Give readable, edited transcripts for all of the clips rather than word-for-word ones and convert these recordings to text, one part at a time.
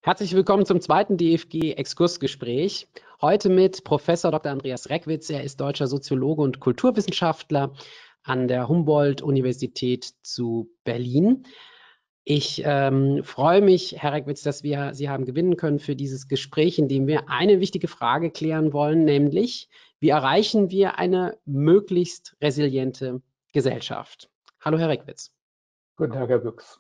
Herzlich willkommen zum zweiten DFG-Exkursgespräch. Heute mit Professor Dr. Andreas Reckwitz. Er ist deutscher Soziologe und Kulturwissenschaftler an der Humboldt-Universität zu Berlin. Ich freue mich, Herr Reckwitz, dass wir Sie haben gewinnen können für dieses Gespräch, in dem wir eine wichtige Frage klären wollen, nämlich, wie erreichen wir eine möglichst resiliente Gesellschaft? Hallo, Herr Reckwitz. Guten Tag, Herr Büchs.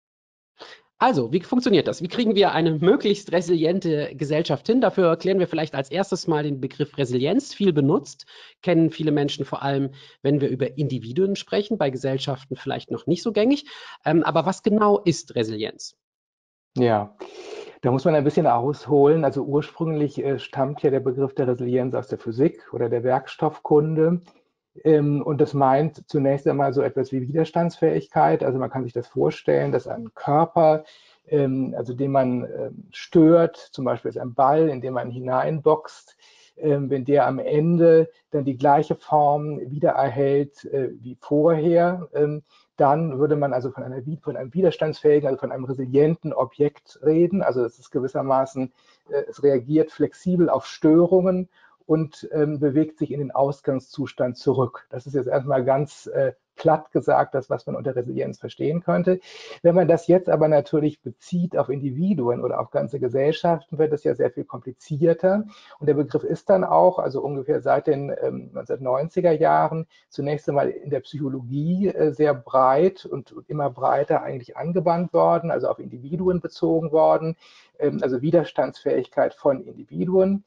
Also, wie funktioniert das? Wie kriegen wir eine möglichst resiliente Gesellschaft hin? Dafür erklären wir vielleicht als erstes mal den Begriff Resilienz, viel benutzt, kennen viele Menschen vor allem, wenn wir über Individuen sprechen, bei Gesellschaften vielleicht noch nicht so gängig. Aber was genau ist Resilienz? Ja, da muss man ein bisschen ausholen. Also ursprünglich stammt ja der Begriff der Resilienz aus der Physik oder der Werkstoffkunde. Und das meint zunächst einmal so etwas wie Widerstandsfähigkeit. Also man kann sich das vorstellen, dass ein Körper, also den man stört, zum Beispiel ist ein Ball, in den man hineinboxt, wenn der am Ende dann die gleiche Form wieder erhält wie vorher, dann würde man also von einem widerstandsfähigen, also von einem resilienten Objekt reden. Also es ist gewissermaßen, es reagiert flexibel auf Störungen und bewegt sich in den Ausgangszustand zurück. Das ist jetzt erstmal ganz platt gesagt, das, was man unter Resilienz verstehen könnte. Wenn man das jetzt aber natürlich bezieht auf Individuen oder auf ganze Gesellschaften, wird es ja sehr viel komplizierter. Und der Begriff ist dann auch, also ungefähr seit den 1990er Jahren, zunächst einmal in der Psychologie sehr breit und immer breiter eigentlich angewandt worden, also auf Individuen bezogen worden, also Widerstandsfähigkeit von Individuen.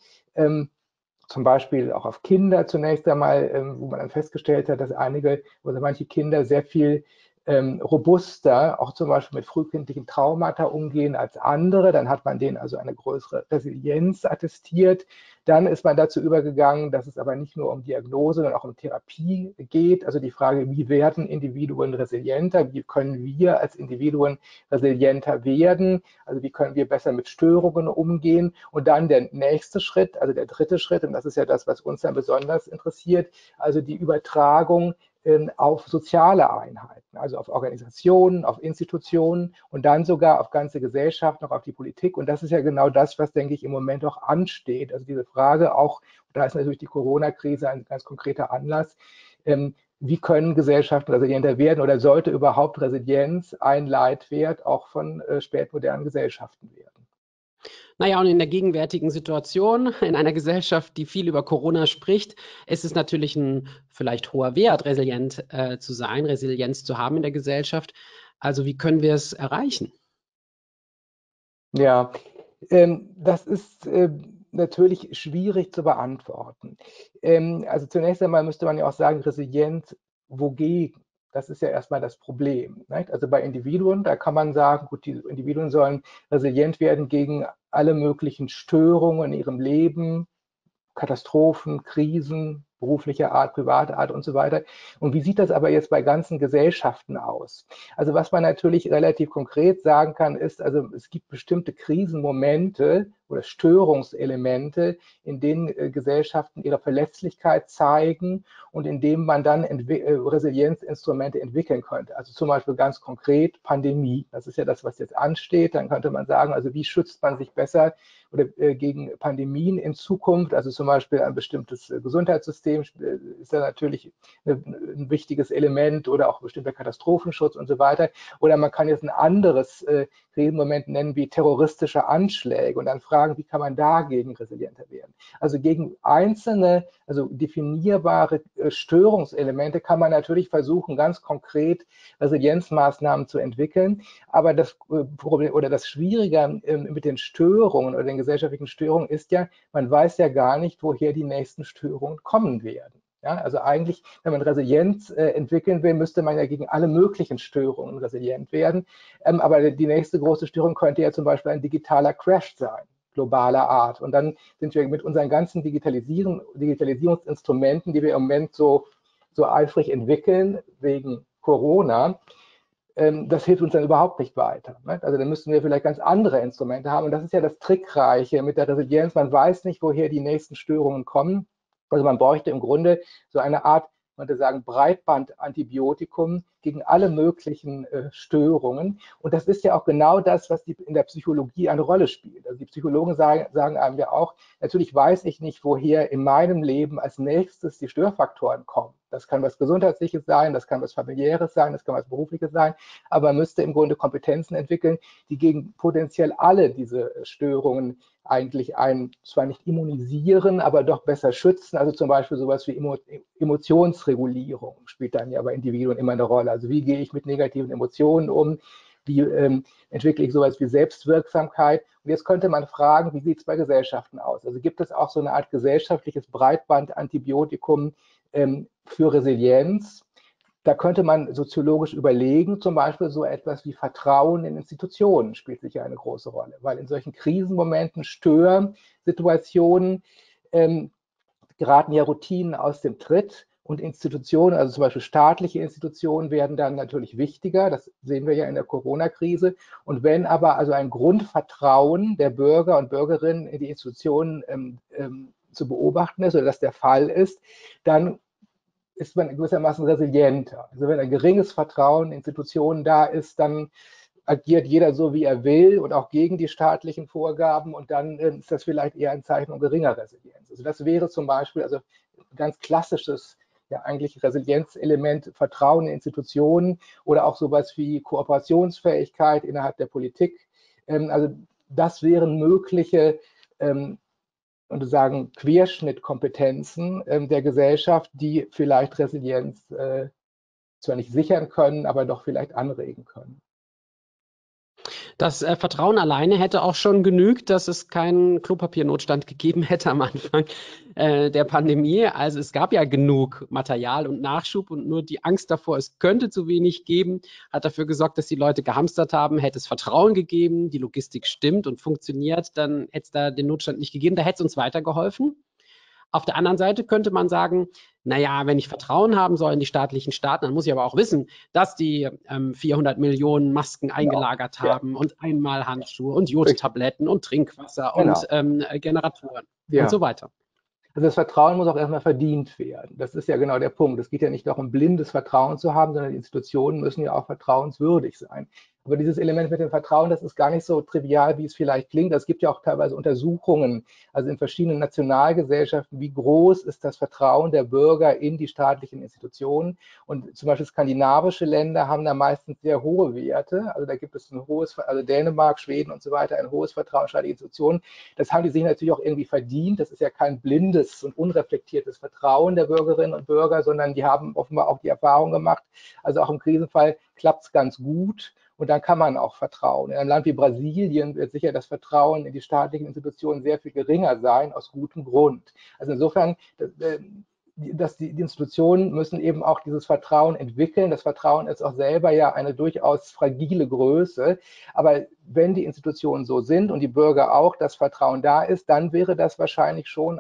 Zum Beispiel auch auf Kinder zunächst einmal, wo man dann festgestellt hat, dass manche Kinder sehr viel robuster, auch zum Beispiel mit frühkindlichen Traumata umgehen als andere. Dann hat man denen also eine größere Resilienz attestiert. Dann ist man dazu übergegangen, dass es aber nicht nur um Diagnose, sondern auch um Therapie geht. Also die Frage, wie werden Individuen resilienter? Wie können wir als Individuen resilienter werden? Also wie können wir besser mit Störungen umgehen? Und dann der nächste Schritt, also der dritte Schritt, und das ist ja das, was uns dann besonders interessiert, also die Übertragung auf soziale Einheiten, also auf Organisationen, auf Institutionen und dann sogar auf ganze Gesellschaften, auch auf die Politik. Und das ist ja genau das, was, denke ich, im Moment auch ansteht. Also diese Frage auch, da ist natürlich die Corona-Krise ein ganz konkreter Anlass, wie können Gesellschaften resilienter werden oder sollte überhaupt Resilienz ein Leitwert auch von spätmodernen Gesellschaften werden? Naja, und in der gegenwärtigen Situation, in einer Gesellschaft, die viel über Corona spricht, ist es natürlich ein vielleicht hoher Wert, resilient zu sein, Resilienz zu haben in der Gesellschaft. Also wie können wir es erreichen? Ja, das ist natürlich schwierig zu beantworten. Also zunächst einmal müsste man ja auch sagen, resilient wogegen? Das ist ja erstmal das Problem. Nicht? Also bei Individuen, da kann man sagen, gut, die Individuen sollen resilient werden gegen alle möglichen Störungen in ihrem Leben, Katastrophen, Krisen, beruflicher Art, privater Art und so weiter. Und wie sieht das aber jetzt bei ganzen Gesellschaften aus? Also was man natürlich relativ konkret sagen kann, ist, also es gibt bestimmte Krisenmomente oder Störungselemente, in denen Gesellschaften ihre Verletzlichkeit zeigen und in denen man dann Resilienzinstrumente entwickeln könnte. Also zum Beispiel ganz konkret Pandemie. Das ist ja das, was jetzt ansteht. Dann könnte man sagen, also wie schützt man sich besser oder gegen Pandemien in Zukunft? Also zum Beispiel ein bestimmtes Gesundheitssystem ist ja natürlich ein wichtiges Element oder auch bestimmter Katastrophenschutz und so weiter. Oder man kann jetzt ein anderes Krisenmoment nennen wie terroristische Anschläge und dann fragen, wie kann man dagegen resilienter werden? Also gegen einzelne, also definierbare Störungselemente kann man natürlich versuchen, ganz konkret Resilienzmaßnahmen zu entwickeln. Aber das Problem oder das Schwierige mit den Störungen oder den gesellschaftlichen Störungen ist ja, man weiß ja gar nicht, woher die nächsten Störungen kommen werden. Ja, also eigentlich, wenn man Resilienz entwickeln will, müsste man ja gegen alle möglichen Störungen resilient werden. Aber die nächste große Störung könnte ja zum Beispiel ein digitaler Crash sein, globaler Art. Und dann sind wir mit unseren ganzen Digitalisierungsinstrumenten, die wir im Moment so eifrig entwickeln, wegen Corona, das hilft uns dann überhaupt nicht weiter. Ne? Also dann müssten wir vielleicht ganz andere Instrumente haben. Und das ist ja das Trickreiche mit der Resilienz. Man weiß nicht, woher die nächsten Störungen kommen. Also man bräuchte im Grunde so eine Art man könnte sagen, Breitbandantibiotikum gegen alle möglichen Störungen. Und das ist ja auch genau das, was in der Psychologie eine Rolle spielt. Also die Psychologen sagen einem ja auch, natürlich weiß ich nicht, woher in meinem Leben als nächstes die Störfaktoren kommen. Das kann was Gesundheitliches sein, das kann was Familiäres sein, das kann was Berufliches sein, aber man müsste im Grunde Kompetenzen entwickeln, die gegen potenziell alle diese Störungen eigentlich einen zwar nicht immunisieren, aber doch besser schützen. Also zum Beispiel sowas wie Emotionsregulierung spielt dann ja bei Individuen immer eine Rolle. Also wie gehe ich mit negativen Emotionen um? Wie entwickle ich sowas wie Selbstwirksamkeit? Und jetzt könnte man fragen, wie sieht es bei Gesellschaften aus? Also gibt es auch so eine Art gesellschaftliches Breitbandantibiotikum für Resilienz? Da könnte man soziologisch überlegen, zum Beispiel so etwas wie Vertrauen in Institutionen spielt sicher eine große Rolle, weil in solchen Krisenmomenten, Störsituationen geraten ja Routinen aus dem Tritt und Institutionen, also zum Beispiel staatliche Institutionen, werden dann natürlich wichtiger. Das sehen wir ja in der Corona-Krise. Und wenn aber also ein Grundvertrauen der Bürger und Bürgerinnen in die Institutionen zu beobachten ist oder das der Fall ist, dann ist man gewissermaßen resilienter. Also wenn ein geringes Vertrauen in Institutionen da ist, dann agiert jeder so, wie er will und auch gegen die staatlichen Vorgaben und dann ist das vielleicht eher ein Zeichen geringer Resilienz. Also das wäre zum Beispiel also ein ganz klassisches, ja eigentlich Resilienzelement, Vertrauen in Institutionen oder auch sowas wie Kooperationsfähigkeit innerhalb der Politik. Also das wären mögliche und sagen Querschnittkompetenzen der Gesellschaft, die vielleicht Resilienz zwar nicht sichern können, aber doch vielleicht anregen können. Das Vertrauen alleine hätte auch schon genügt, dass es keinen Klopapiernotstand gegeben hätte am Anfang der Pandemie. Also es gab ja genug Material und Nachschub und nur die Angst davor, es könnte zu wenig geben, hat dafür gesorgt, dass die Leute gehamstert haben. Hätte es Vertrauen gegeben, die Logistik stimmt und funktioniert, dann hätte es da den Notstand nicht gegeben. Da hätte es uns weitergeholfen. Auf der anderen Seite könnte man sagen, naja, wenn ich Vertrauen haben soll in die staatlichen Staaten, dann muss ich aber auch wissen, dass die 400 Millionen Masken eingelagert haben und einmal Handschuhe und Jodtabletten und Trinkwasser und Generatoren und so weiter. Also das Vertrauen muss auch erstmal verdient werden. Das ist ja genau der Punkt. Es geht ja nicht darum, blindes Vertrauen zu haben, sondern die Institutionen müssen ja auch vertrauenswürdig sein. Aber dieses Element mit dem Vertrauen, das ist gar nicht so trivial, wie es vielleicht klingt. Es gibt ja auch teilweise Untersuchungen, also in verschiedenen Nationalgesellschaften, wie groß ist das Vertrauen der Bürger in die staatlichen Institutionen. Und zum Beispiel skandinavische Länder haben da meistens sehr hohe Werte. Also da gibt es ein hohes, also Dänemark, Schweden und so weiter, ein hohes Vertrauen in staatliche Institutionen. Das haben die sich natürlich auch irgendwie verdient. Das ist ja kein blindes und unreflektiertes Vertrauen der Bürgerinnen und Bürger, sondern die haben offenbar auch die Erfahrung gemacht. Also auch im Krisenfall klappt es ganz gut. Und dann kann man auch vertrauen. In einem Land wie Brasilien wird sicher das Vertrauen in die staatlichen Institutionen sehr viel geringer sein, aus gutem Grund. Also insofern, die Institutionen müssen eben auch dieses Vertrauen entwickeln. Das Vertrauen ist auch selber ja eine durchaus fragile Größe. Aber wenn die Institutionen so sind und die Bürger auch, das Vertrauen da ist, dann wäre das wahrscheinlich schon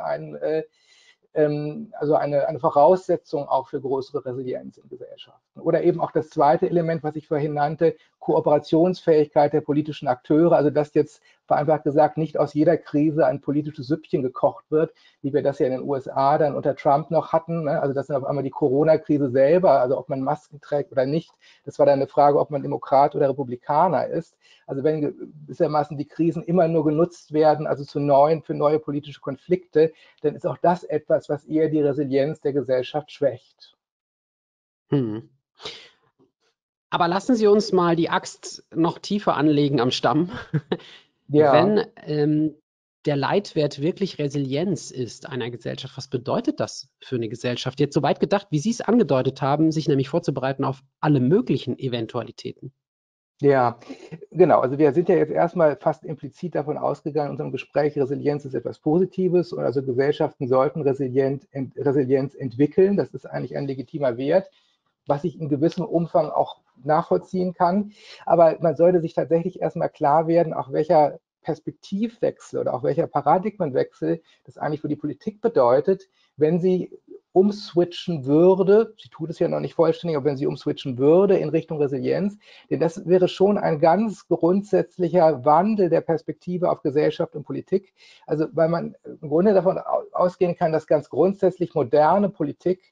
also eine Voraussetzung auch für größere Resilienz in Gesellschaften. Oder eben auch das zweite Element, was ich vorhin nannte, Kooperationsfähigkeit der politischen Akteure, also dass jetzt vereinfacht gesagt nicht aus jeder Krise ein politisches Süppchen gekocht wird, wie wir das ja in den USA dann unter Trump noch hatten. Also das ist auf einmal die Corona-Krise selber, also ob man Masken trägt oder nicht, das war dann eine Frage, ob man Demokrat oder Republikaner ist. Also wenn gewissermaßen die Krisen immer nur genutzt werden, also für neue politische Konflikte, dann ist auch das etwas, was eher die Resilienz der Gesellschaft schwächt. Aber lassen Sie uns mal die Axt noch tiefer anlegen am Stamm. Ja. Wenn der Leitwert wirklich Resilienz ist einer Gesellschaft, was bedeutet das für eine Gesellschaft? Jetzt so weit gedacht, wie Sie es angedeutet haben, sich nämlich vorzubereiten auf alle möglichen Eventualitäten. Ja, genau. Also wir sind ja jetzt erstmal fast implizit davon ausgegangen in unserem Gespräch, Resilienz ist etwas Positives und also Gesellschaften sollten Resilienz entwickeln. Das ist eigentlich ein legitimer Wert, was ich in gewissem Umfang auch nachvollziehen kann. Aber man sollte sich tatsächlich erstmal klar werden, auch welcher Perspektivwechsel oder auch welcher Paradigmenwechsel das eigentlich für die Politik bedeutet, wenn sie umswitchen würde, sie tut es ja noch nicht vollständig, aber wenn sie umswitchen würde in Richtung Resilienz, denn das wäre schon ein ganz grundsätzlicher Wandel der Perspektive auf Gesellschaft und Politik. Also weil man im Grunde davon ausgehen kann, dass ganz grundsätzlich moderne Politik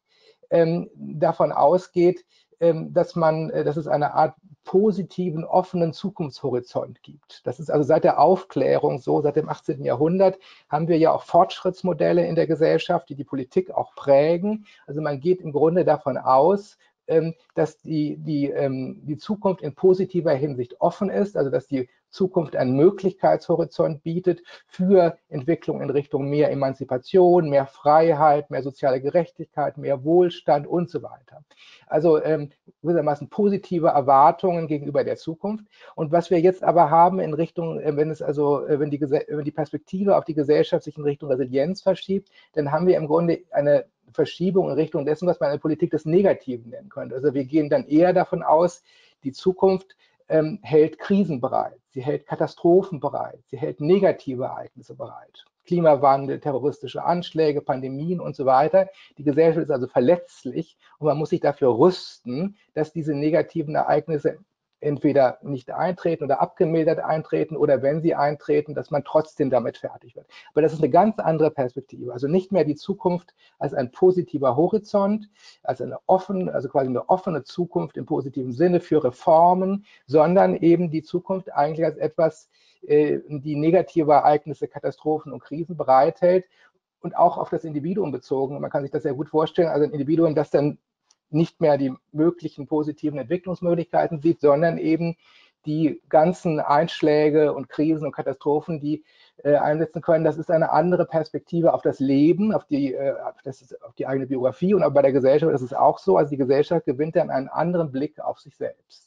davon ausgeht, dass es eine Art positiven, offenen Zukunftshorizont gibt. Das ist also seit der Aufklärung so, seit dem 18. Jahrhundert haben wir ja auch Fortschrittsmodelle in der Gesellschaft, die die Politik auch prägen. Also man geht im Grunde davon aus, dass die Zukunft in positiver Hinsicht offen ist, also dass die Zukunft einen Möglichkeitshorizont bietet für Entwicklung in Richtung mehr Emanzipation, mehr Freiheit, mehr soziale Gerechtigkeit, mehr Wohlstand und so weiter. Also gewissermaßen positive Erwartungen gegenüber der Zukunft. Und was wir jetzt aber haben in Richtung, wenn die Perspektive auf die Gesellschaft sich in Richtung Resilienz verschiebt, dann haben wir im Grunde eine Verschiebung in Richtung dessen, was man in der Politik des Negativen nennen könnte. Also wir gehen dann eher davon aus, die Zukunft hält Krisen bereit, sie hält Katastrophen bereit, sie hält negative Ereignisse bereit. Klimawandel, terroristische Anschläge, Pandemien und so weiter. Die Gesellschaft ist also verletzlich und man muss sich dafür rüsten, dass diese negativen Ereignisse entweder nicht eintreten oder abgemildert eintreten oder wenn sie eintreten, dass man trotzdem damit fertig wird. Aber das ist eine ganz andere Perspektive. Also nicht mehr die Zukunft als ein positiver Horizont, als also quasi eine offene Zukunft im positiven Sinne für Reformen, sondern eben die Zukunft eigentlich als etwas, die negative Ereignisse, Katastrophen und Krisen bereithält und auch auf das Individuum bezogen. Man kann sich das sehr gut vorstellen, also ein Individuum, das dann nicht mehr die möglichen positiven Entwicklungsmöglichkeiten sieht, sondern eben die ganzen Einschläge und Krisen und Katastrophen, die einsetzen können. Das ist eine andere Perspektive auf das Leben, auf die eigene Biografie und auch bei der Gesellschaft ist es auch so. Also die Gesellschaft gewinnt dann einen anderen Blick auf sich selbst.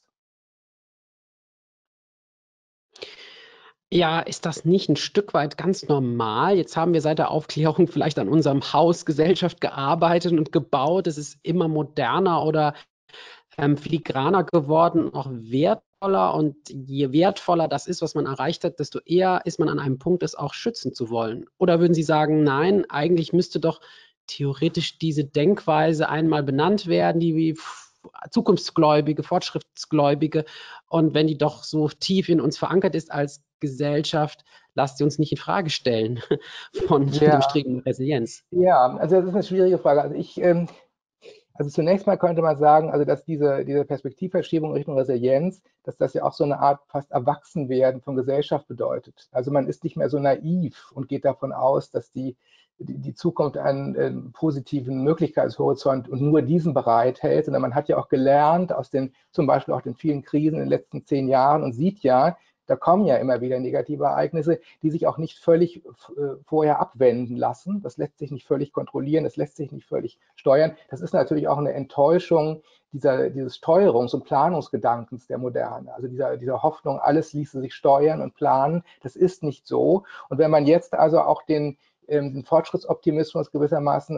Ja, ist das nicht ein Stück weit ganz normal? Jetzt haben wir seit der Aufklärung vielleicht an unserem Haus Gesellschaft gearbeitet und gebaut. Es ist immer moderner oder filigraner geworden, auch wertvoller. Und je wertvoller das ist, was man erreicht hat, desto eher ist man an einem Punkt, es auch schützen zu wollen. Oder würden Sie sagen, nein, eigentlich müsste doch theoretisch diese Denkweise einmal benannt werden, die wie Zukunftsgläubige, Fortschrittsgläubige. Und wenn die doch so tief in uns verankert ist als Gesellschaft, lasst sie uns nicht in Frage stellen von dem Streben nach Resilienz. Ja, also das ist eine schwierige Frage. Also zunächst mal könnte man sagen, also dass diese Perspektivverschiebung Richtung Resilienz, dass das ja auch so eine Art fast Erwachsenwerden von Gesellschaft bedeutet. Also man ist nicht mehr so naiv und geht davon aus, dass die Zukunft einen positiven Möglichkeitshorizont und nur diesen bereithält, sondern man hat ja auch gelernt aus zum Beispiel auch den vielen Krisen in den letzten 10 Jahren und sieht ja, da kommen ja immer wieder negative Ereignisse, die sich auch nicht völlig vorher abwenden lassen. Das lässt sich nicht völlig kontrollieren, das lässt sich nicht völlig steuern. Das ist natürlich auch eine Enttäuschung dieses Steuerungs- und Planungsgedankens der Moderne. Also dieser Hoffnung, alles ließe sich steuern und planen, das ist nicht so. Und wenn man jetzt also auch den Fortschrittsoptimismus gewissermaßen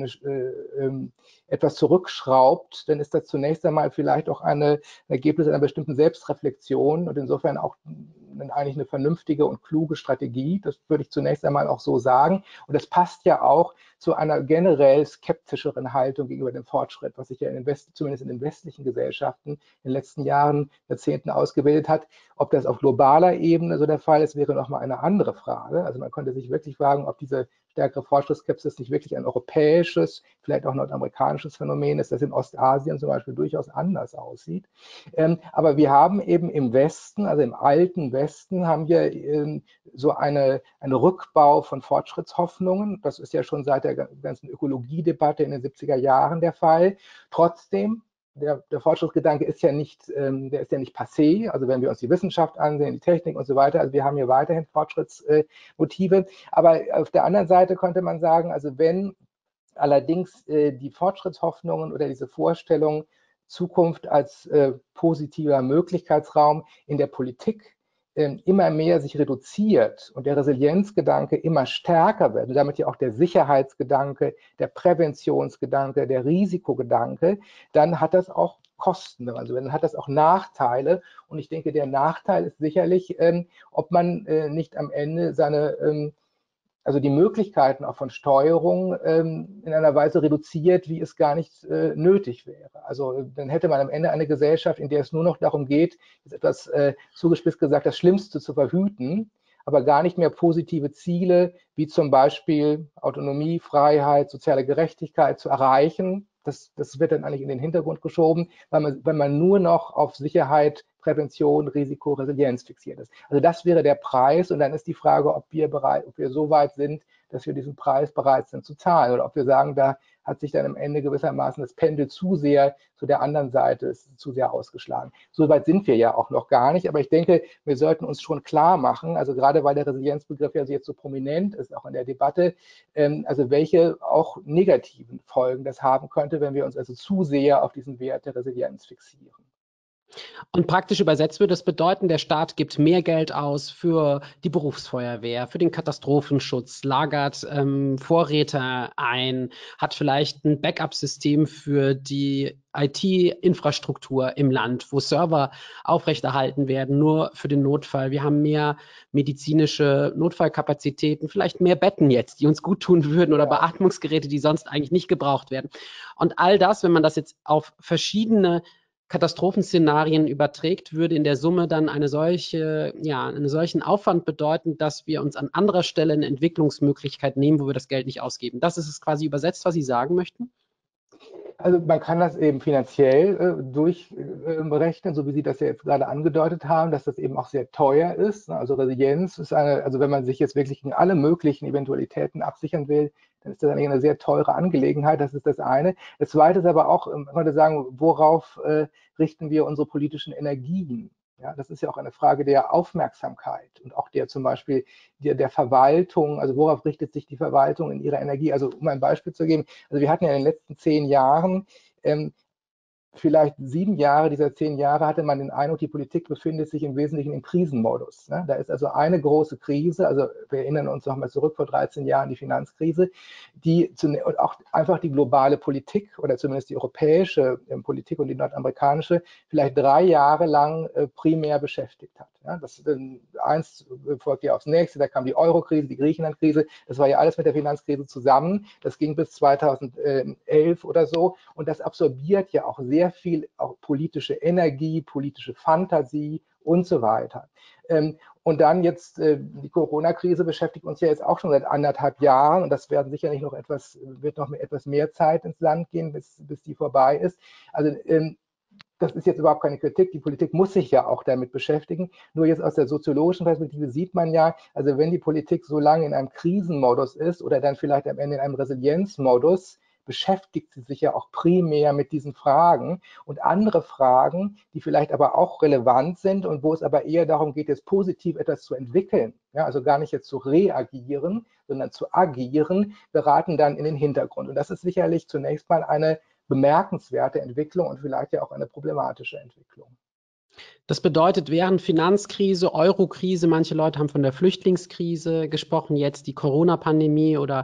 etwas zurückschraubt, dann ist das zunächst einmal vielleicht auch ein Ergebnis einer bestimmten Selbstreflexion und insofern auch eigentlich eine vernünftige und kluge Strategie. Das würde ich zunächst einmal auch so sagen. Und das passt ja auch zu einer generell skeptischeren Haltung gegenüber dem Fortschritt, was sich ja zumindest in den westlichen Gesellschaften in den letzten Jahren, Jahrzehnten ausgebildet hat. Ob das auf globaler Ebene so der Fall ist, wäre nochmal eine andere Frage. Also man könnte sich wirklich fragen, ob diese stärkere Fortschrittsskepsis nicht wirklich ein europäisches, vielleicht auch nordamerikanisches Phänomen ist, das in Ostasien zum Beispiel durchaus anders aussieht. Aber wir haben eben im Westen, also im alten Westen, haben wir so eine Rückbau von Fortschrittshoffnungen. Das ist ja schon seit der ganzen Ökologiedebatte in den 70er Jahren der Fall. Trotzdem, der Fortschrittsgedanke ist ja nicht, der ist ja nicht passé. Also wenn wir uns die Wissenschaft ansehen, die Technik und so weiter, also wir haben hier weiterhin Fortschrittsmotive. Aber auf der anderen Seite könnte man sagen, also wenn allerdings die Fortschrittshoffnungen oder diese Vorstellung Zukunft als positiver Möglichkeitsraum in der Politik immer mehr sich reduziert und der Resilienzgedanke immer stärker wird und damit ja auch der Sicherheitsgedanke, der Präventionsgedanke, der Risikogedanke, dann hat das auch Kosten, also dann hat das auch Nachteile und ich denke, der Nachteil ist sicherlich, ob man nicht am Ende also die Möglichkeiten auch von Steuerung in einer Weise reduziert, wie es gar nicht nötig wäre. Also dann hätte man am Ende eine Gesellschaft, in der es nur noch darum geht, ist etwas zugespitzt gesagt, das Schlimmste zu verhüten, aber gar nicht mehr positive Ziele, wie zum Beispiel Autonomie, Freiheit, soziale Gerechtigkeit zu erreichen, das wird dann eigentlich in den Hintergrund geschoben, weil man nur noch auf Sicherheit, Prävention, Risiko, Resilienz fixiert ist. Also das wäre der Preis und dann ist die Frage, ob wir so weit sind, dass wir diesen Preis bereit sind zu zahlen oder ob wir sagen, da hat sich dann am Ende gewissermaßen das Pendel zu sehr zu der anderen Seite, ist zu sehr ausgeschlagen. So weit sind wir ja auch noch gar nicht, aber ich denke, wir sollten uns schon klar machen, also gerade weil der Resilienzbegriff ja jetzt so prominent ist, auch in der Debatte, also welche auch negativen Folgen das haben könnte, wenn wir uns also zu sehr auf diesen Wert der Resilienz fixieren. Und praktisch übersetzt würde das bedeuten, der Staat gibt mehr Geld aus für die Berufsfeuerwehr, für den Katastrophenschutz, lagert Vorräte ein, hat vielleicht ein Backup-System für die IT-Infrastruktur im Land, wo Server aufrechterhalten werden, nur für den Notfall. Wir haben mehr medizinische Notfallkapazitäten, vielleicht mehr Betten jetzt, die uns gut tun würden oder Beatmungsgeräte, die sonst eigentlich nicht gebraucht werden. Und all das, wenn man das jetzt auf verschiedene Katastrophenszenarien überträgt, würde in der Summe dann einen solchen Aufwand bedeuten, dass wir uns an anderer Stelle eine Entwicklungsmöglichkeit nehmen, wo wir das Geld nicht ausgeben. Das ist es quasi übersetzt, was Sie sagen möchten? Also man kann das eben finanziell durchberechnen, so wie Sie das ja jetzt gerade angedeutet haben, dass das eben auch sehr teuer ist. Also Resilienz ist also wenn man sich jetzt wirklich gegen alle möglichen Eventualitäten absichern will, dann ist das eigentlich eine sehr teure Angelegenheit. Das ist das eine. Das zweite ist aber auch, man könnte sagen, worauf richten wir unsere politischen Energien? Ja, das ist ja auch eine Frage der Aufmerksamkeit und auch der zum Beispiel der Verwaltung. Also worauf richtet sich die Verwaltung in ihrer Energie? Also um ein Beispiel zu geben, also wir hatten ja in den letzten 10 Jahren vielleicht 7 Jahre dieser 10 Jahre hatte man den Eindruck, die Politik befindet sich im Wesentlichen im Krisenmodus. Ne? Da ist also eine große Krise, also wir erinnern uns noch mal zurück vor 13 Jahren, die Finanzkrise, und auch einfach die globale Politik oder zumindest die europäische Politik und die nordamerikanische vielleicht 3 Jahre lang primär beschäftigt hat. Ja? Eins folgt ja aufs nächste, da kam die Euro-Krise, die Griechenland-Krise, das war ja alles mit der Finanzkrise zusammen, das ging bis 2011 oder so und das absorbiert ja auch sehr viel auch politische Energie, politische Fantasie und so weiter. Und dann jetzt die Corona-Krise beschäftigt uns ja jetzt auch schon seit 1,5 Jahren und das werden sicherlich noch wird noch etwas mehr Zeit ins Land gehen, bis die vorbei ist. Also das ist jetzt überhaupt keine Kritik. Die Politik muss sich ja auch damit beschäftigen. Nur jetzt aus der soziologischen Perspektive sieht man ja, also wenn die Politik so lange in einem Krisenmodus ist oder dann vielleicht am Ende in einem Resilienzmodus, beschäftigt sie sich ja auch primär mit diesen Fragen und andere Fragen, die vielleicht aber auch relevant sind und wo es aber eher darum geht, jetzt positiv etwas zu entwickeln, ja, also gar nicht jetzt zu reagieren, sondern zu agieren, geraten dann in den Hintergrund. Und das ist sicherlich zunächst mal eine bemerkenswerte Entwicklung und vielleicht ja auch eine problematische Entwicklung. Das bedeutet, während Finanzkrise, Eurokrise, manche Leute haben von der Flüchtlingskrise gesprochen, jetzt die Corona-Pandemie oder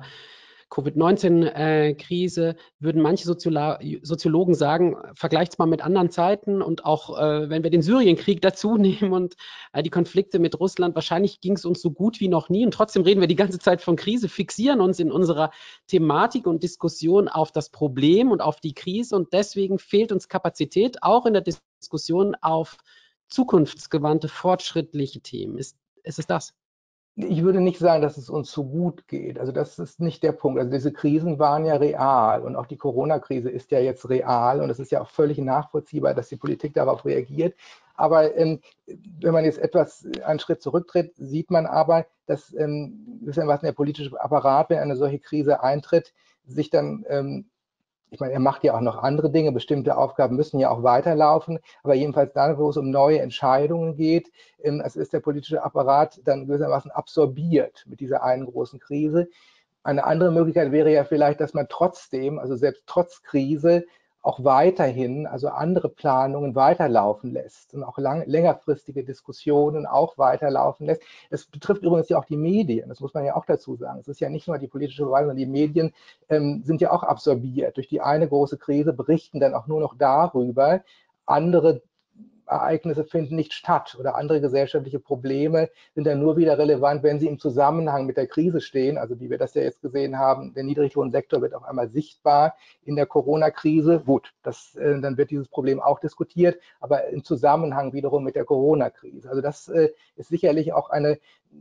Covid-19-Krise, würden manche Soziologen sagen, vergleicht mal mit anderen Zeiten und auch wenn wir den Syrienkrieg dazu nehmen und die Konflikte mit Russland, wahrscheinlich ging es uns so gut wie noch nie und trotzdem reden wir die ganze Zeit von Krise, fixieren uns in unserer Thematik und Diskussion auf das Problem und auf die Krise und deswegen fehlt uns Kapazität, auch in der Diskussion auf zukunftsgewandte, fortschrittliche Themen. Ist es das? Ich würde nicht sagen, dass es uns so gut geht. Also das ist nicht der Punkt. Also diese Krisen waren ja real und auch die Corona-Krise ist ja jetzt real und es ist ja auch völlig nachvollziehbar, dass die Politik darauf reagiert. Aber wenn man jetzt einen Schritt zurücktritt, sieht man aber, dass was der politische Apparat, wenn eine solche Krise eintritt, sich dann ich meine, er macht ja auch noch andere Dinge, bestimmte Aufgaben müssen ja auch weiterlaufen, aber jedenfalls dann, wo es um neue Entscheidungen geht, also ist der politische Apparat dann gewissermaßen absorbiert mit dieser einen großen Krise. Eine andere Möglichkeit wäre ja vielleicht, dass man trotzdem, also selbst trotz Krise, auch weiterhin, also andere Planungen weiterlaufen lässt und auch längerfristige Diskussionen auch weiterlaufen lässt. Das betrifft übrigens ja auch die Medien, das muss man ja auch dazu sagen. Es ist ja nicht nur die politische Verwaltung, sondern die Medien sind ja auch absorbiert. Durch die eine große Krise berichten dann auch nur noch darüber. Andere Ereignisse finden nicht statt oder andere gesellschaftliche Probleme sind dann nur wieder relevant, wenn sie im Zusammenhang mit der Krise stehen. Also wie wir das ja jetzt gesehen haben, der Niedriglohnsektor wird auf einmal sichtbar in der Corona-Krise. Gut, dann wird dieses Problem auch diskutiert, aber im Zusammenhang wiederum mit der Corona-Krise. Also das ist sicherlich auch eine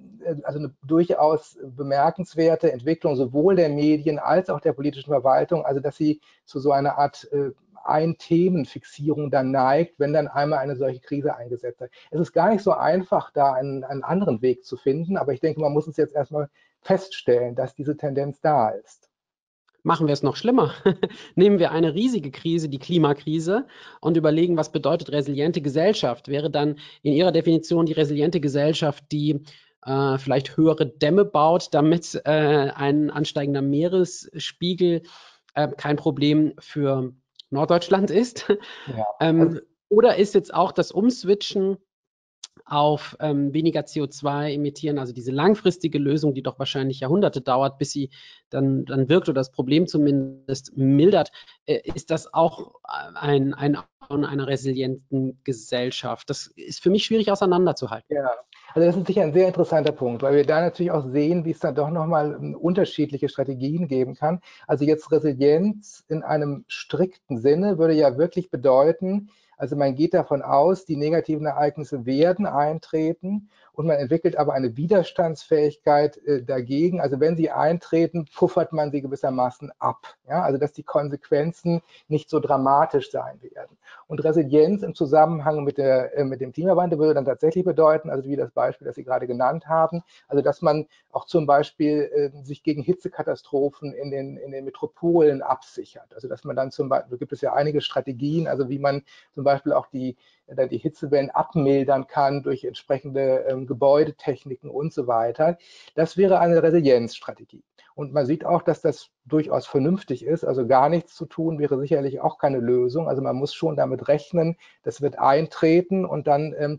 durchaus bemerkenswerte Entwicklung sowohl der Medien als auch der politischen Verwaltung, also dass sie zu so einer Art Ein-Themen-Fixierung dann neigt, wenn dann einmal eine solche Krise eingesetzt hat. Es ist gar nicht so einfach, da einen anderen Weg zu finden, aber ich denke, man muss es jetzt erstmal feststellen, dass diese Tendenz da ist. Machen wir es noch schlimmer. Nehmen wir eine riesige Krise, die Klimakrise, und überlegen, was bedeutet resiliente Gesellschaft? Wäre dann in Ihrer Definition die resiliente Gesellschaft, die vielleicht höhere Dämme baut, damit ein ansteigender Meeresspiegel kein Problem für Norddeutschland ist? Ja, also, Oder ist jetzt auch das Umswitchen auf weniger CO2 emittieren, also diese langfristige Lösung, die doch wahrscheinlich Jahrhunderte dauert, bis sie dann wirkt oder das Problem zumindest mildert, ist das auch ein einer resilienten Gesellschaft? Das ist für mich schwierig auseinanderzuhalten. ja, also das ist sicher ein sehr interessanter Punkt, weil wir da natürlich auch sehen, wie es dann doch nochmal unterschiedliche Strategien geben kann. Also jetzt Resilienz in einem strikten Sinne würde ja wirklich bedeuten, also man geht davon aus, die negativen Ereignisse werden eintreten und man entwickelt aber eine Widerstandsfähigkeit dagegen. Also wenn sie eintreten, puffert man sie gewissermaßen ab. Ja? Also dass die Konsequenzen nicht so dramatisch sein werden. Und Resilienz im Zusammenhang mit dem Klimawandel würde dann tatsächlich bedeuten, also wie das Beispiel, das Sie gerade genannt haben, also dass man auch zum Beispiel sich gegen Hitzekatastrophen in den Metropolen absichert. Also dass man dann zum Beispiel, gibt es ja einige Strategien, also wie man zum Beispiel auch die Hitzewellen abmildern kann durch entsprechende Gebäudetechniken und so weiter. Das wäre eine Resilienzstrategie. Und man sieht auch, dass das durchaus vernünftig ist. Also gar nichts zu tun wäre sicherlich auch keine Lösung. Also man muss schon damit rechnen, das wird eintreten und dann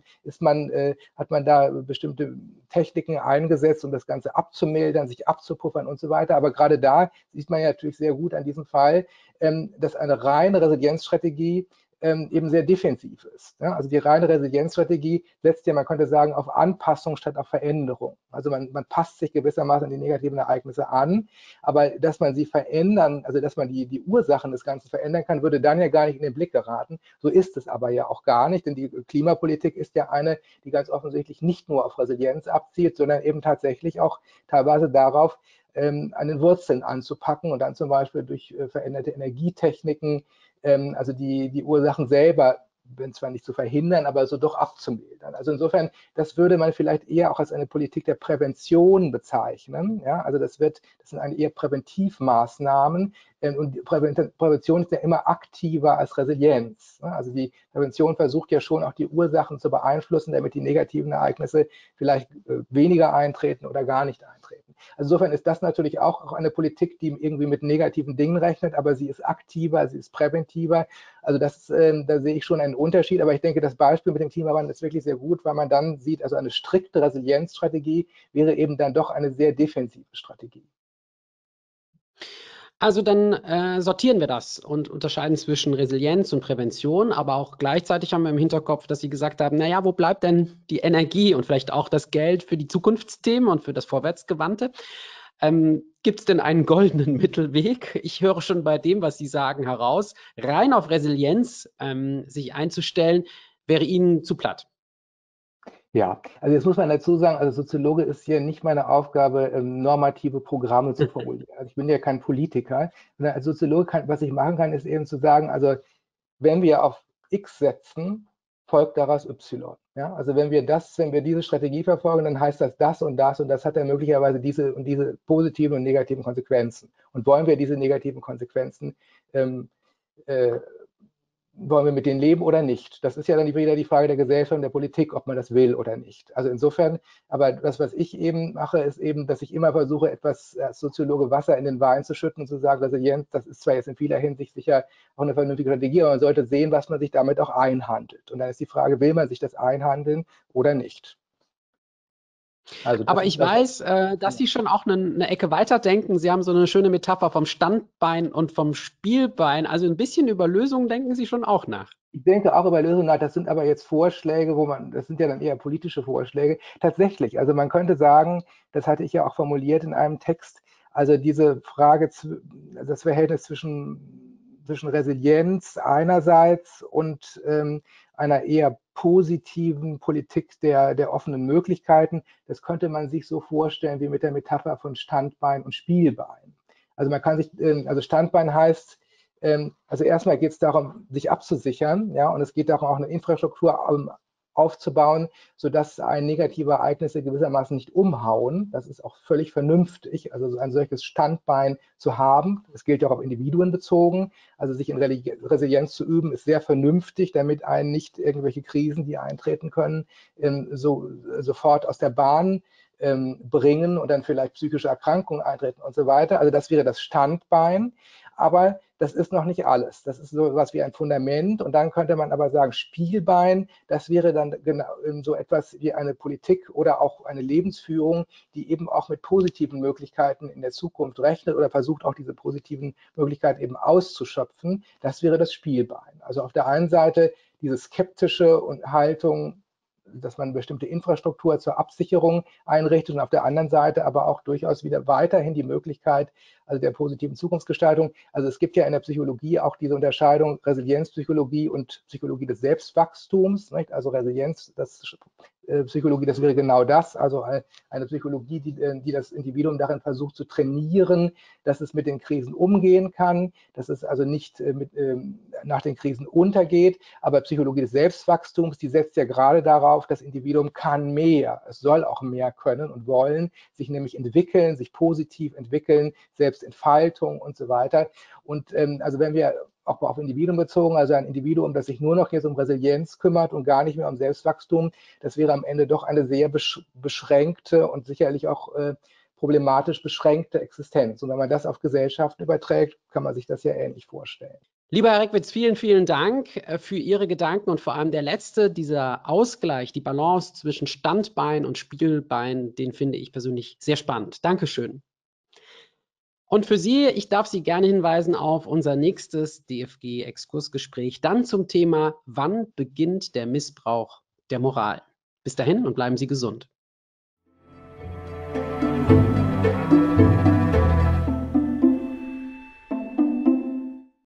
hat man da bestimmte Techniken eingesetzt, um das Ganze abzumildern, sich abzupuffern und so weiter. Aber gerade da sieht man ja natürlich sehr gut an diesem Fall, dass eine reine Resilienzstrategie eben sehr defensiv ist. Ja? Also die reine Resilienzstrategie setzt ja, man könnte sagen, auf Anpassung statt auf Veränderung. Also man passt sich gewissermaßen an die negativen Ereignisse an, aber dass man sie verändern, also dass man die Ursachen des Ganzen verändern kann, würde dann ja gar nicht in den Blick geraten. So ist es aber ja auch gar nicht, denn die Klimapolitik ist ja eine, die ganz offensichtlich nicht nur auf Resilienz abzielt, sondern eben tatsächlich auch teilweise darauf, an den Wurzeln anzupacken und dann zum Beispiel durch veränderte Energietechniken, also die Ursachen selber, wenn zwar nicht zu verhindern, aber so doch abzumildern. Also insofern, das würde man vielleicht eher auch als eine Politik der Prävention bezeichnen. Ja? Also das sind eher Präventivmaßnahmen und Prävention ist ja immer aktiver als Resilienz. Also die Prävention versucht ja schon auch die Ursachen zu beeinflussen, damit die negativen Ereignisse vielleicht weniger eintreten oder gar nicht eintreten. Also insofern ist das natürlich auch eine Politik, die irgendwie mit negativen Dingen rechnet, aber sie ist aktiver, sie ist präventiver. Also da sehe ich schon einen Unterschied, aber ich denke, das Beispiel mit dem Klimawandel ist wirklich sehr gut, weil man dann sieht, also eine strikte Resilienzstrategie wäre eben dann doch eine sehr defensive Strategie. Also dann sortieren wir das und unterscheiden zwischen Resilienz und Prävention, aber auch gleichzeitig haben wir im Hinterkopf, dass Sie gesagt haben, naja, wo bleibt denn die Energie und vielleicht auch das Geld für die Zukunftsthemen und für das Vorwärtsgewandte? Gibt es denn einen goldenen Mittelweg? Ich höre schon bei dem, was Sie sagen, heraus, rein auf Resilienz sich einzustellen, wäre Ihnen zu platt. Ja, also jetzt muss man dazu sagen, also Soziologe ist hier nicht meine Aufgabe, normative Programme zu formulieren. Also ich bin ja kein Politiker. Als Soziologe was ich machen kann, ist eben zu sagen, also wenn wir auf X setzen, folgt daraus Y. Ja? Also wenn wir diese Strategie verfolgen, dann heißt das und das hat dann möglicherweise diese positiven und negativen Konsequenzen. Und wollen wir diese negativen Konsequenzen äh, wollen wir mit denen leben oder nicht? Das ist ja dann wieder die Frage der Gesellschaft und der Politik, ob man das will oder nicht. Also insofern, aber das, was ich eben mache, ist eben, dass ich immer versuche, etwas als Soziologe Wasser in den Wein zu schütten und zu sagen, Resilienz, das ist zwar jetzt in vieler Hinsicht sicher auch eine vernünftige Strategie, aber man sollte sehen, was man sich damit auch einhandelt. Und dann ist die Frage, will man sich das einhandeln oder nicht? Also das Aber ist ich das, weiß, dass Sie schon auch eine Ecke weiterdenken. Sie haben so eine schöne Metapher vom Standbein und vom Spielbein. Also ein bisschen über Lösungen denken Sie schon auch nach. ich denke auch über Lösungen nach, das sind aber jetzt Vorschläge, das sind ja dann eher politische Vorschläge. Tatsächlich, also man könnte sagen, das hatte ich ja auch formuliert in einem Text, also diese Frage, das Verhältnis zwischen Resilienz einerseits und einer eher positiven Politik der offenen Möglichkeiten, das könnte man sich so vorstellen wie mit der Metapher von Standbein und Spielbein. Also man kann sich, also Standbein heißt, also erstmal geht es darum, sich abzusichern, ja, und es geht darum, auch eine Infrastruktur aufzubauen, sodass ein negative Ereignisse gewissermaßen nicht umhauen. Das ist auch völlig vernünftig, also so ein solches Standbein zu haben. Das gilt ja auch auf Individuen bezogen. Also sich in Resilienz zu üben, ist sehr vernünftig, damit einen nicht irgendwelche Krisen, die eintreten können, sofort aus der Bahn bringen und dann vielleicht psychische Erkrankungen eintreten und so weiter. Also das wäre das Standbein. Aber das ist noch nicht alles. Das ist so etwas wie ein Fundament. Und dann könnte man aber sagen, Spielbein, das wäre dann genau so etwas wie eine Politik oder auch eine Lebensführung, die eben auch mit positiven Möglichkeiten in der Zukunft rechnet oder versucht auch diese positiven Möglichkeiten eben auszuschöpfen. Das wäre das Spielbein. Also auf der einen Seite diese skeptische Haltung, dass man bestimmte Infrastruktur zur Absicherung einrichtet und auf der anderen Seite aber auch durchaus wieder weiterhin die Möglichkeit, also der positiven Zukunftsgestaltung. Also es gibt ja in der Psychologie auch diese Unterscheidung Resilienzpsychologie und Psychologie des Selbstwachstums. Nicht? Also Resilienz, Psychologie, das wäre genau das, also eine Psychologie, die das Individuum darin versucht zu trainieren, dass es mit den Krisen umgehen kann, dass es also nicht nach den Krisen untergeht. Aber Psychologie des Selbstwachstums, die setzt ja gerade darauf, das Individuum kann mehr, es soll auch mehr können und wollen, sich nämlich entwickeln, sich positiv entwickeln, Selbstentfaltung und so weiter. Und also wenn wir auch auf Individuen bezogen, also ein Individuum, das sich nur noch jetzt um Resilienz kümmert und gar nicht mehr um Selbstwachstum, das wäre am Ende doch eine sehr beschränkte und sicherlich auch problematisch beschränkte Existenz. Und wenn man das auf Gesellschaften überträgt, kann man sich das ja ähnlich vorstellen. Lieber Herr Reckwitz, vielen, vielen Dank für Ihre Gedanken und vor allem der letzte, dieser Ausgleich, die Balance zwischen Standbein und Spielbein, den finde ich persönlich sehr spannend. Dankeschön. Und für Sie, ich darf Sie gerne hinweisen auf unser nächstes DFG-Exkursgespräch, dann zum Thema, wann beginnt der Missbrauch der Moral? Bis dahin und bleiben Sie gesund.